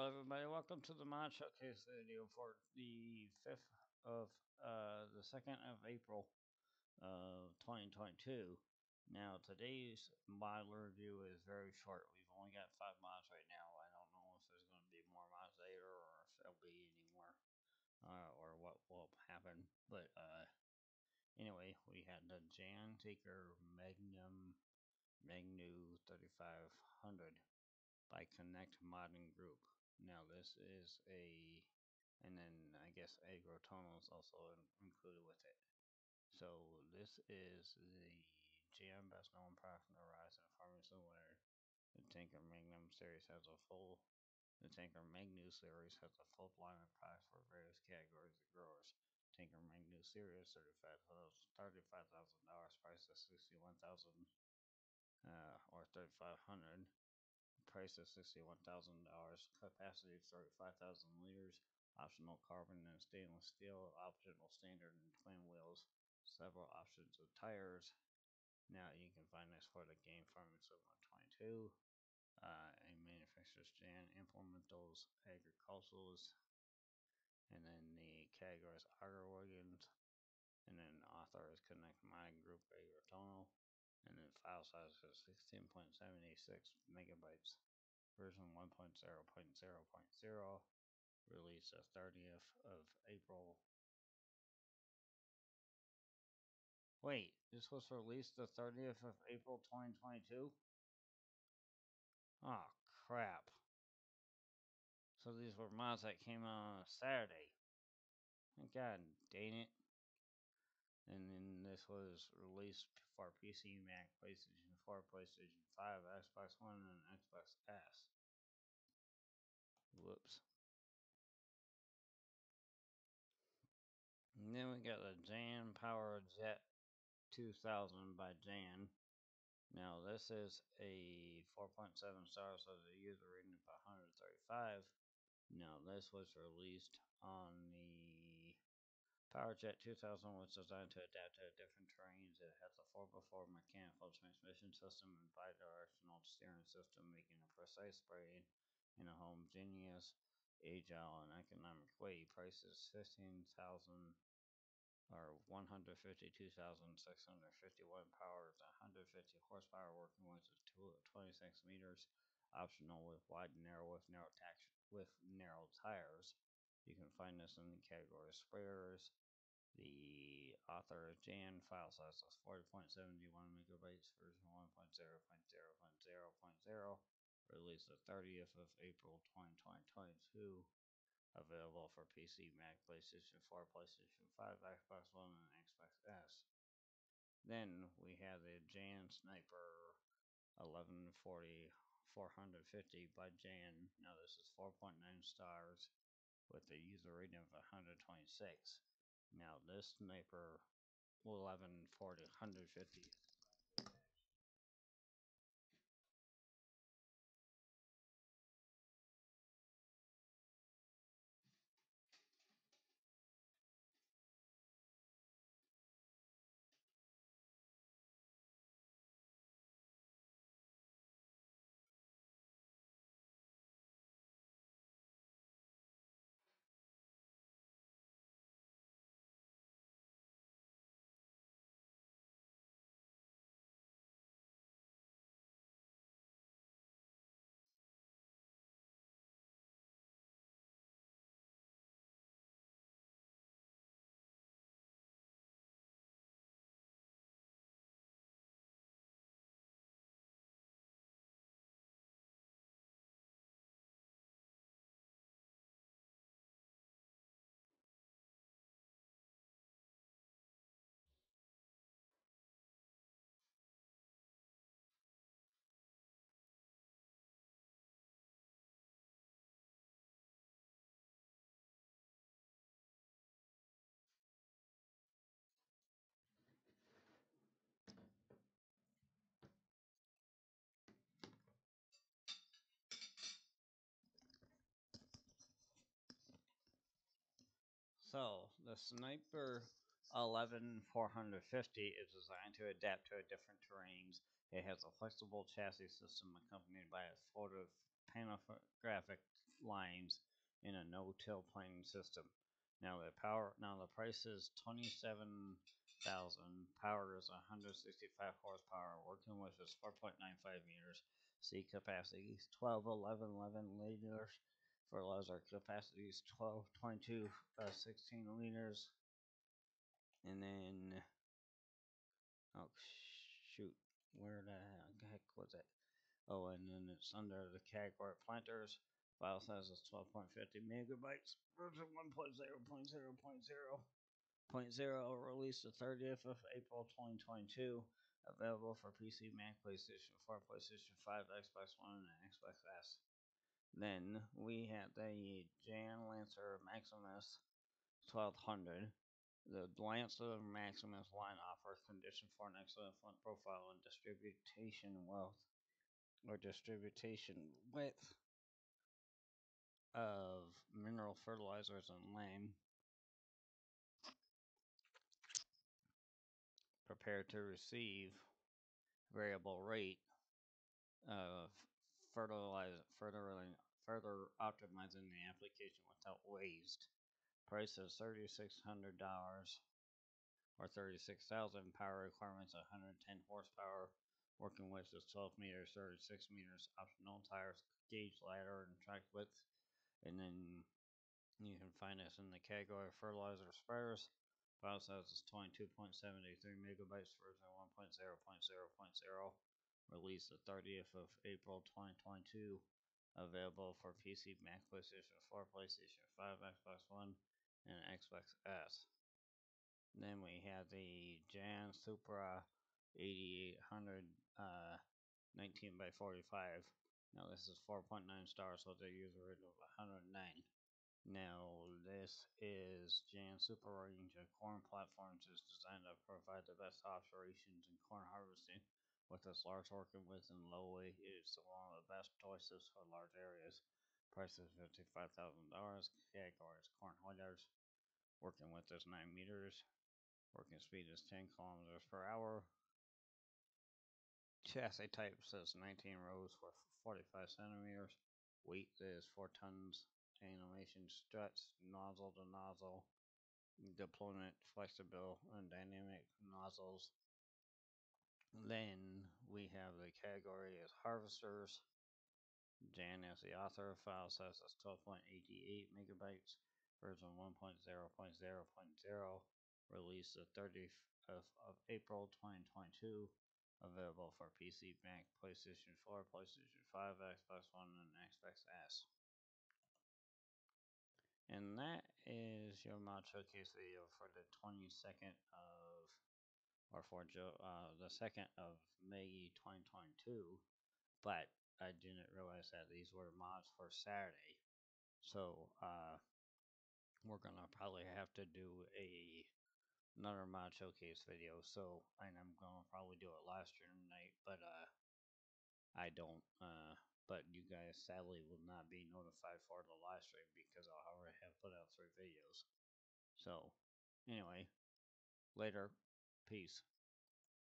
everybody, welcome to the mod showcase video for the 5th of the 2nd of April 2022. Now today's mod review is very short. We've only got 5 mods right now. I don't know if there's going to be more mods later or if there'll be any more or what will happen. But anyway, we had the Jan Magnu 3500 by Connect Modding Group. Now this is and then I guess Agrotonal is also included with it. So this is the GM best known product from the Horizon Farming Simulator. The Tanker Magnum series has a full The Tanker Magnu series has a full line of products for various categories of growers. Tanker Magnu series $35,000 price of $61,000 or $3,500. Price of $61,000, capacity of 35,000 liters, optional carbon and stainless steel, optional standard and twin wheels, several options of tires. Now you can find this for the game Farming Simulator 22. A manufacturer's Jan Implementos Agricolas, and then the category is Agriwagons, and then the author is Connect Modding Group Agrotonal, and then file size is 16.76 megabytes. Version 1.0.0.0, released the 30th of April. Wait, this was released the 30th of April 2022? Oh, crap. So these were mods that came out on a Saturday. God dang it. And then this was released for PC, Mac, PlayStation 4, PlayStation 5, Xbox One, and Xbox S. Whoops. And then we got the Jan Power Jet 2000 by Jan. Now this is a 4.7 stars with a user rating of 135. Now this was released on the PowerJet 2000, was designed to adapt to different terrains. It has a 4x4 mechanical transmission system and bi-directional steering system, making a precise spraying in a homogeneous, agile, and economic way. Price is $15,000 or 152,651 power, 150 horsepower, working with 26 meters, optional with wide and narrow with narrow tires. You can find this in the category sprayers. The author is Jan. File size is 40.71 megabytes. Version 1.0.0.0.0. Released the 30th of April 2022. Available for PC, Mac, PlayStation 4, PlayStation 5, Xbox One, and Xbox S. Then we have the Jan Sniper 1140 450 by Jan. Now this is 4.9 stars with a user rating of 126. Now this Sniper 1140 150. So the Sniper 11-450 is designed to adapt to different terrains. It has a flexible chassis system accompanied by a panographic lines in a no-till planting system. Now the price is 27,000. Power is 165 horsepower. Working width is 4.95 meters. Seed capacity is 12, 11, 11 liters. Fertilizer capacity is 12, 22, 16 liters. And then, oh shoot, where the heck was it? Oh, and then it's under the category planters. File size is 12.50 megabytes. Version 1.0.0.0.0. Released the 30th of April 2022. Available for PC, Mac, PlayStation 4, PlayStation 5, Xbox One, and Xbox S. Then we had the Jan Lancer Maximus 1200. The Lancer Maximus line offers condition for an excellent front profile and distribution width of mineral fertilizers and lime. Prepared to receive variable rate of further optimizing the application without waste. Price is $3,600 or 36,000. Power requirements 110 horsepower. Working width is 12 meters, 36 meters. Optional tires, gauge ladder, and track width. And then you can find us in the category of fertilizer spreaders. File size is 22.73 megabytes, version 1.0.0.0. Released the 30th of April 2022. Available for PC, Mac, PlayStation 4, PlayStation 5, Xbox One, and Xbox S. Then we have the Jan Supra 8800 19 by 45. Now this is 4.9 stars with a user rating of 109. Now this is Jan Super range of corn platforms is designed to provide the best operations in corn harvesting. With its large working width and low weight, it is one of the best choices for large areas. Price is $55,000. Category is corn holders. Working width is 9 meters. Working speed is 10 kilometers per hour. Chassis type says 19 rows for 45 centimeters. Weight is 4 tons. Animation struts, nozzle to nozzle. Deployment flexible and dynamic nozzles. Then we have the category as harvesters. Jan is the author. File size is 12.88 megabytes. Version 1.0.0.0. Released the 30th of April 2022. Available for PC, Mac, PlayStation 4, PlayStation 5, Xbox One, and Xbox S. And that is your mod showcase video for the 22nd of, or for the 2nd of May 2022. But I didn't realize that these were mods for Saturday. So, we're gonna probably have to do another mod showcase video. So, and I'm gonna probably do it live stream tonight, but I don't. But you guys sadly will not be notified for the live stream because I already have put out 3 videos. So, anyway, later. Peace.